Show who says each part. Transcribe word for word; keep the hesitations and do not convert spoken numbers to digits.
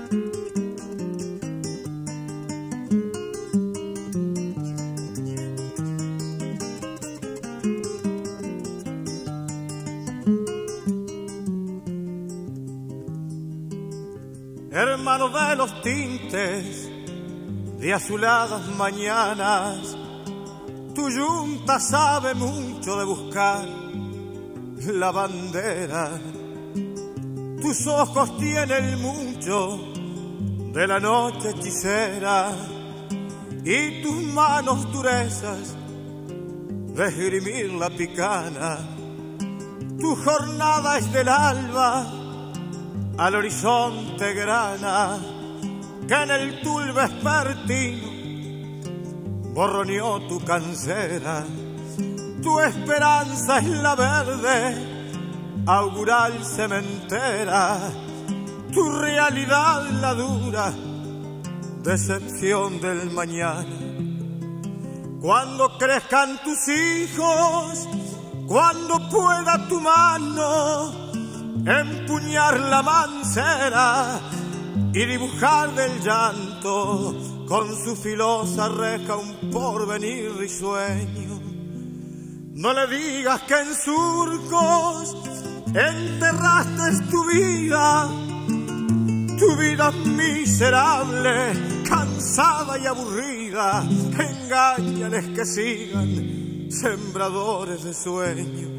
Speaker 1: Hermano de los tintes de azuladas mañanas, tu yunta sabe mucho de buscar la bandera. Tus ojos tienen mucho de la noche hechicera y tus manos durezas de esgrimir la picana. Tu jornada es del alba al horizonte grana, que en el tul vespertino borroneó tu cancera. Tu esperanza es la verde, augural cementera, tu realidad la dura decepción del mañana. Cuando crezcan tus hijos, cuando pueda tu mano empuñar la mancera y dibujar del llanto con su filosa reja un porvenir risueño. No le digas que en surcos enterraste tu vida, tu vida miserable, cansada y aburrida. Engáñales que sigan sembradores de sueños.